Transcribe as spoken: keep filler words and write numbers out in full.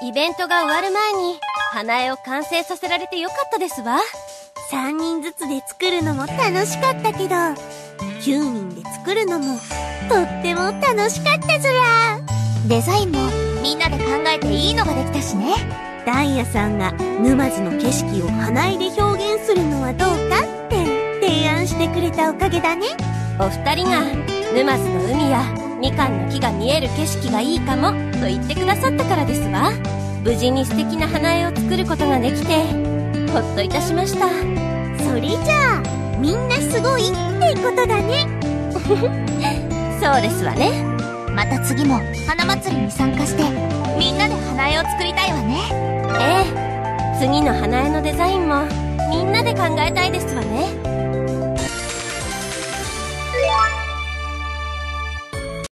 イベントが終わる前に花絵を完成させられてよかったですわ。 さんにんずつで作るのも楽しかったけど、きゅうにんで作るのもとっても楽しかったずら。 デザインもみんなで考えていいのができたしね。 ダイヤさんが沼津の景色を花絵で表現するのはどうかって提案してくれたおかげだね。 お二人が沼津の海やみかんの木が見える景色がいいかもと言ってくださったからですわ。無事に素敵な花絵を作ることができてほっといたしました。 それじゃあみんなすごいってことだね。 そうですわね。 また次も花祭りに参加してみんなで花絵を作りたいわね。 ええ、次の花絵のデザインもみんなで考えたいですわね。